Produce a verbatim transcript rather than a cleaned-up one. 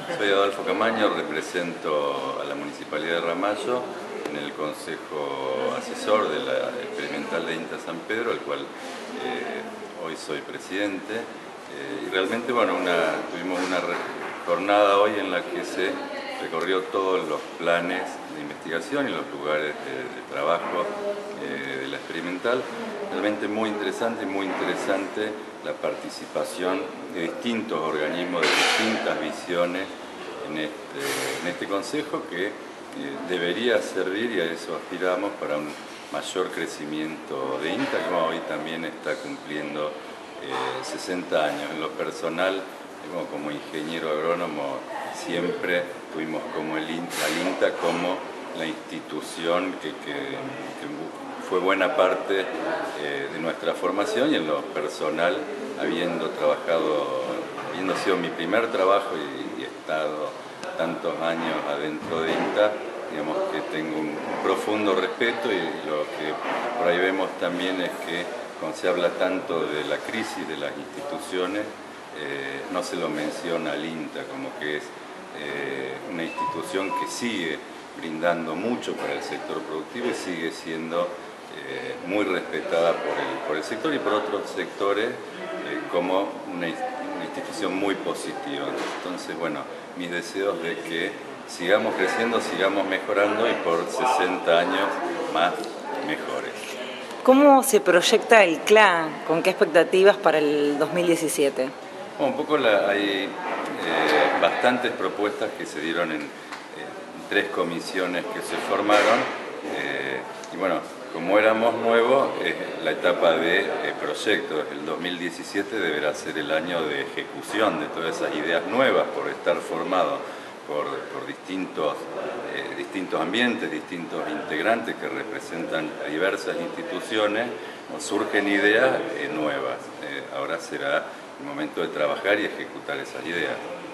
Soy Adolfo Camaño, represento a la Municipalidad de Ramallo en el Consejo Asesor de la Experimental de INTA San Pedro, al cual eh, hoy soy presidente. Eh, y realmente, bueno, una, tuvimos una jornada hoy en la que se recorrió todos los planes de investigación y los lugares de, de trabajo eh, de la experimental. Realmente muy interesante y muy interesante la participación de distintos organismos, de distintas visiones en este, en este consejo que eh, debería servir, y a eso aspiramos, para un mayor crecimiento de INTA, que hoy también está cumpliendo eh, sesenta años. En lo personal, bueno, como ingeniero agrónomo, siempre tuvimos como el INTA, al INTA como la institución que, que, que fue buena parte eh, de nuestra formación, y en lo personal, habiendo trabajado, habiendo sido mi primer trabajo y, y estado tantos años adentro de INTA, digamos que tengo un, un profundo respeto, y lo que por ahí vemos también es que cuando se habla tanto de la crisis de las instituciones, eh, no se lo menciona al INTA como que es eh, una institución que sigue brindando mucho para el sector productivo y sigue siendo eh, muy respetada por el, por el sector y por otros sectores eh, como una, una institución muy positiva. Entonces, bueno, mis deseos de que sigamos creciendo, sigamos mejorando y por sesenta años más mejores. ¿Cómo se proyecta el C L A? ¿Con qué expectativas para el dos mil diecisiete? Bueno, un poco la, hay eh, bastantes propuestas que se dieron en eh, tres comisiones que se formaron, eh, y bueno, como éramos nuevos, eh, la etapa de eh, proyectos, el dos mil diecisiete deberá ser el año de ejecución de todas esas ideas nuevas, por estar formado por, por distintos, eh, distintos ambientes, distintos integrantes que representan a diversas instituciones. Nos surgen ideas eh, nuevas. Eh, ahora será el momento de trabajar y ejecutar esas ideas.